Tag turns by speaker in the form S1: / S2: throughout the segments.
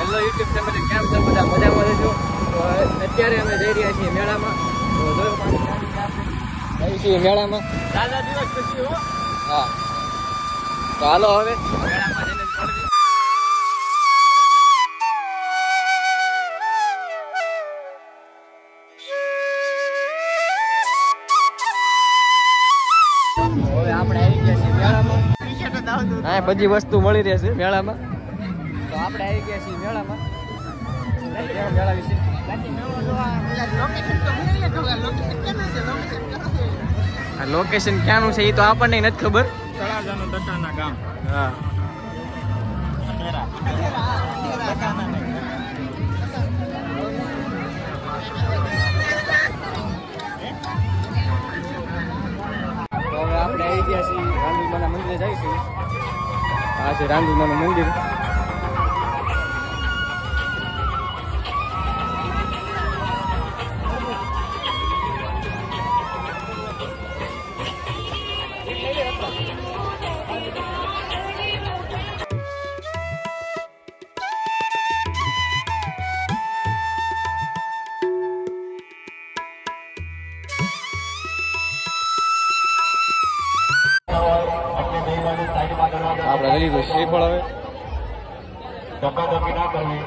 S1: Hello YouTube family, કેમ છો બધા? મજામાં રહેજો. તો અત્યારે અમે જઈ રહ્યા છીએ મેળામાં. તો જોયો જઈએ છીએ મેળામાં દાદા દિવસ પછી. હો હા, તો હાલો હવે મેળામાં જઈને મળીએ. હવે આપણે આવી ગયા છીએ મેળામાં. હા, બધી વસ્તુ મળી રહેશે મેળામાં. તો આપણે આવી ગયા છીએ મેળામાં. મેળા વિશે લોકેશન ક્યાંનું છે એ તો આપણને નથી ખબર.
S2: તળાજાનું દટાના ગામ.
S1: હા, તો હવે આપણે આવી ગયા છીએ રાંધુમાના મંદિરે જઈશું. આ છે રાંધુમાનું મંદિર. આપણે ગલી ગયું શ્રીફળ. હવે
S3: ધક્કાધક્કી ના કરવી.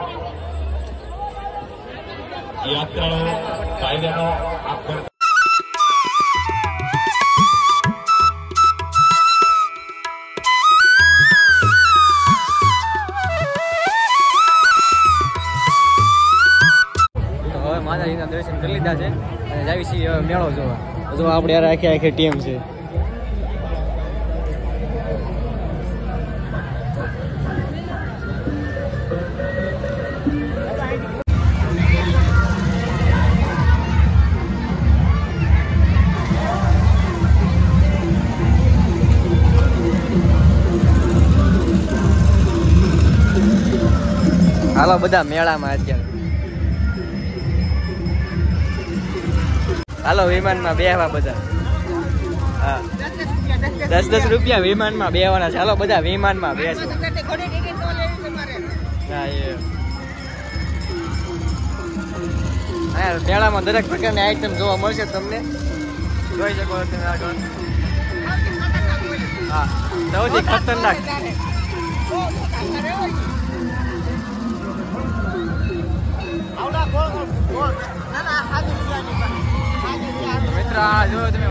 S3: યાત્રાળુ કાયદાનો આદર.
S1: હવે માતાજીના દર્શન કરી લીધા છે અને જાવી છીએ હવે મેળો જોવા. જો આપણે યાર આખી આખી ટીમ છે. હાલો બધા મેળામાં અત્યારે. હાલો વિમાનમાં બેહવા બધા. હા, 10 રૂપિયા વિમાનમાં બેહવાના છે. હાલો બધા વિમાનમાં બેસો. હા, મેળામાં દરેક પ્રકારની આઈટમ જોવા મળશે તમને. જોઈ શકો તમે આગળ. હા, સૌથી ખતરનાક. મિત્ર આ જો તમે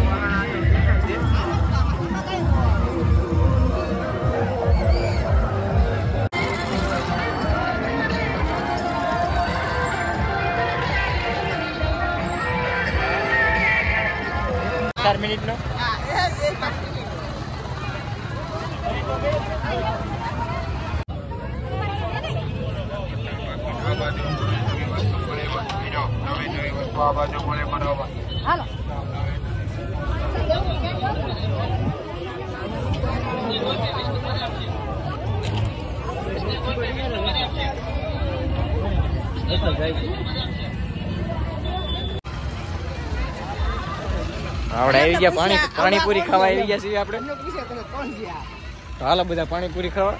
S1: મિનિટ નો
S3: બાજુ બોલે બરાબર.
S4: હાલો
S1: આપણે આવી ગયા પાણીપુરી ખાવા આવી ગયા છીએ આપણે. તો હાલો બધા પાણીપુરી ખાવા.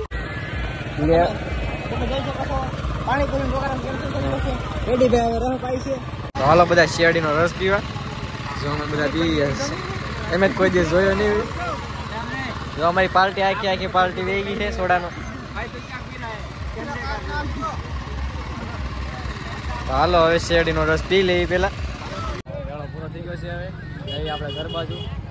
S1: તો હાલો બધા શિયાળીનો રસ પીવા. જો અમે બધા પી ગયા છે. એમ જ કોઈ દિવસ જોયો નહીં. જો અમારી પાર્ટી આખી પાર્ટી વહી ગઈ છે સોડાનો. તો હાલો હવે શિયાળીનો રસ પી લઈએ પેલા. પૂરો થઈ ગયો છે. હવે જઈએ આપણે ઘર બાજુ.